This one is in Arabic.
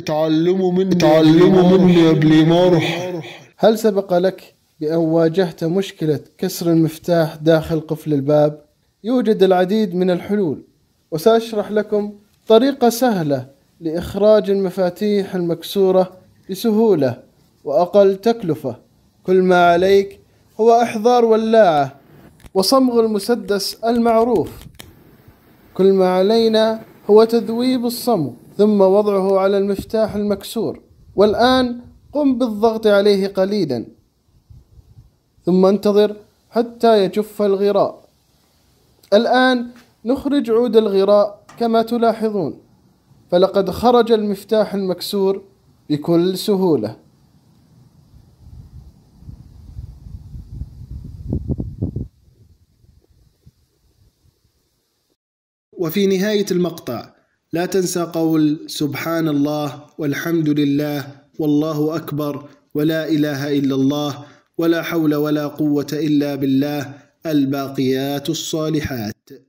اتعلموا مني يا ابلي مرح. هل سبق لك بأن واجهت مشكلة كسر المفتاح داخل قفل الباب؟ يوجد العديد من الحلول، وسأشرح لكم طريقة سهلة لإخراج المفاتيح المكسورة بسهولة وأقل تكلفة. كل ما عليك هو إحضار ولاعة وصمغ المسدس المعروف. كل ما علينا هو تذويب الصمغ ثم وضعه على المفتاح المكسور، والآن قم بالضغط عليه قليلا ثم انتظر حتى يجف الغراء. الآن نخرج عود الغراء كما تلاحظون، فلقد خرج المفتاح المكسور بكل سهولة. وفي نهاية المقطع لا تنسى قول سبحان الله والحمد لله والله أكبر ولا إله إلا الله ولا حول ولا قوة إلا بالله، الباقيات الصالحات.